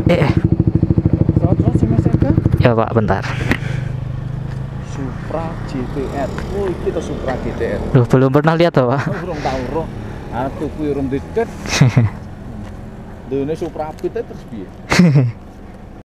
Terus semesekan? Ya Pak, bentar. Supra GTR. Oh, kita Supra GTR. Duh, belum pernah lihat toh Pak. Urung tahu roh. Atuh kuwi urung didet. Dene Supra Pit terus piye?